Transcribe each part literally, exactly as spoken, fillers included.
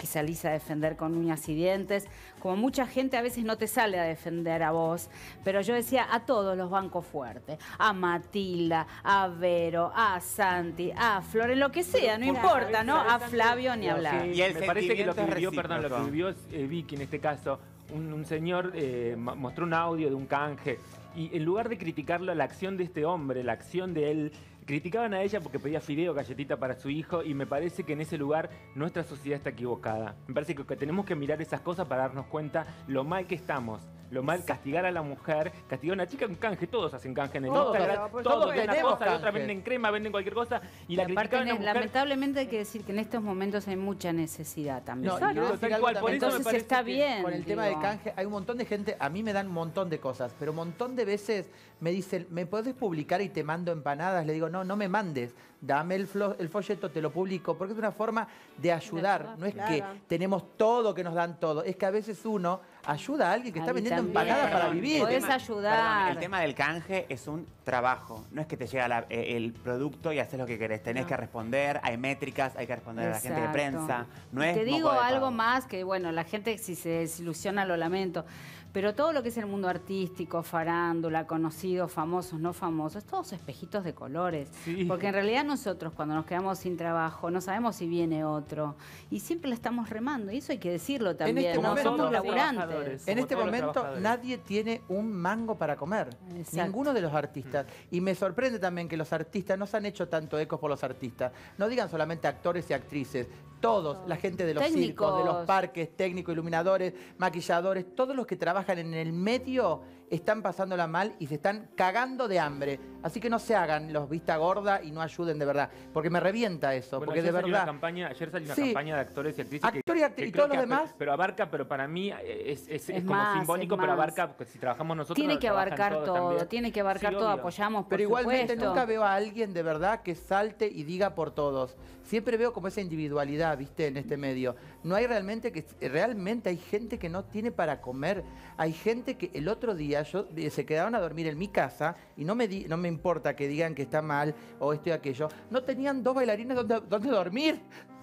que salís a defender con uñas y dientes. Como mucha gente a veces no te sale a defender a vos, pero yo decía a todos los bancos fuertes, a Matilda, a Vero, a Santi, a Flor, en lo que sea, no importa, ¿no? A Flavio ni hablar. Sí, Y el me parece que lo que vivió, recíproco. perdón, lo que vivió eh, Vicky en este caso, un, un señor eh, mostró un audio de un canje y en lugar de criticarlo la acción de este hombre, la acción de él, criticaban a ella porque pedía fideo, galletita para su hijo y me parece que en ese lugar nuestra sociedad está equivocada. Me parece que, que tenemos que mirar esas cosas para darnos cuenta lo mal que estamos. Lo mal, castigar a la mujer, castigar a una chica con canje, todos hacen canje en el Todos, Instagram, pues, todos todos ven una tenemos cosa, y otra canje. venden crema, venden cualquier cosa y, Y la aparte, criticaban a una mujer. lamentablemente hay que decir que en estos momentos hay mucha necesidad también. No, y ¿no? quiero decir Tal algo cual, por también. eso me Entonces parece está que bien. Con el tema digo. del canje, hay un montón de gente, a mí me dan un montón de cosas, pero un montón de veces me dicen, ¿me podés publicar y te mando empanadas? Le digo, no, no me mandes, dame el, flo- el folleto, te lo publico, porque es una forma de ayudar. ayudar, No es claro. que tenemos todo, que nos dan todo, es que a veces uno ayuda a alguien que está Ahí vendiendo también. empanadas para Perdón, vivir. Podés tema- ayudar. perdón, el tema del canje es un trabajo. No es que te llega la- eh, el producto y haces lo que querés. Tenés No. que responder, hay métricas, hay que responder a la gente de Exacto. prensa. No Y es te moco digo de algo pavo. más que, bueno, la gente si se desilusiona lo lamento, pero todo lo que es el mundo artístico, farándula, conocidos, famosos, no famosos, todos espejitos de colores. Sí. Porque en realidad nosotros cuando nos quedamos sin trabajo no sabemos si viene otro y siempre la estamos remando y eso hay que decirlo también, este ¿no? momento- Somos Todos los laburantes. trabajadores. En Como este todos los momento trabajadores. nadie tiene un mango para comer. Exacto. Ninguno de los artistas. Y me sorprende también que los artistas no se han hecho tanto ecos por los artistas. No digan solamente actores y actrices. Todos, la gente de los Técnicos. circos, de los parques, técnicos, iluminadores, maquilladores, todos los que trabajan en el medio están pasándola mal y se están cagando de hambre. Así que no se hagan los vista gorda y no ayuden de verdad. Porque me revienta eso. Bueno, porque ayer de salió una verdad... campaña, ayer salió una Sí. campaña de actores y actrices Actor y actri- y creo todos los que- demás. pero abarca, pero para mí es, es, es Es como más, simbólico, es pero más. abarca, porque si trabajamos nosotros Tiene lo que trabajan abarcar todos todo, también. tiene que abarcar Sí, todo, obvio. apoyamos por Pero igualmente supuesto. nunca veo a alguien de verdad que salte y diga por todos. Siempre veo como esa individualidad, ¿viste? En este medio. No hay realmente que... Realmente hay gente que no tiene para comer. Hay gente que el otro día yo, eh, se quedaron a dormir en mi casa y no me, di- no me importa que digan que está mal o esto y aquello. No tenían dos bailarines donde, donde dormir.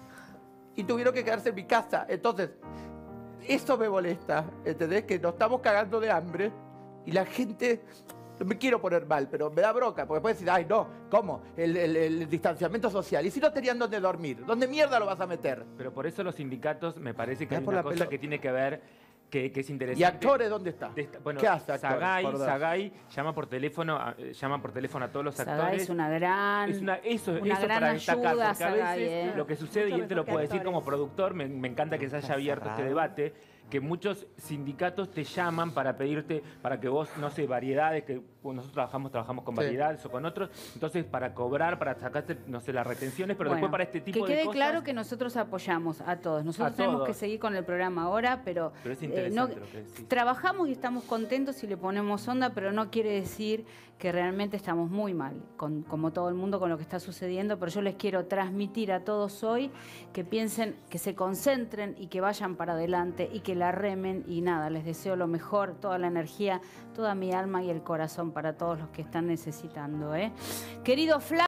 Y tuvieron que quedarse en mi casa. Entonces, eso me molesta. ¿Entendés? Que nos estamos cagando de hambre y la gente... No me quiero poner mal, pero me da bronca, porque puedes decir, ay, no, ¿cómo? El, el- el distanciamiento social. ¿Y si no tenían dónde dormir? ¿Dónde mierda lo vas a meter? Pero por eso los sindicatos me parece que Me da hay por una la cosa pelo- que tiene que ver, que, que es interesante. ¿Y actores dónde está? De esta- bueno, ¿Qué hace actores? Sagay, Por dos. Sagay llama por teléfono, a, eh, llama por teléfono a todos los Sagay actores. es una gran, Es una, eso, una eso gran para destacar, ayuda, porque a Sagay, veces ¿eh? lo que sucede, Mucho y él te lo mejor que puedo decir actores. como productor, me, me encanta que se haya Está abierto este cerrado. debate, que muchos sindicatos te llaman para pedirte, para que vos, no sé, variedades, que bueno, nosotros trabajamos, trabajamos con Sí. variedades o con otros, entonces para cobrar, para sacarte, no sé, las retenciones, pero Bueno, después para este tipo que de quede cosas... claro que nosotros apoyamos a todos. Nosotros A tenemos todos. que seguir con el programa ahora, pero, Pero es eh, interesante lo que decís. trabajamos y estamos contentos y le ponemos onda, pero no quiere decir que realmente estamos muy mal, con, como todo el mundo, con lo que está sucediendo. Pero yo les quiero transmitir a todos hoy que piensen, que se concentren y que vayan para adelante y que la remen. Y nada, les deseo lo mejor, toda la energía, toda mi alma y el corazón para todos los que están necesitando, ¿eh? Querido Flavio.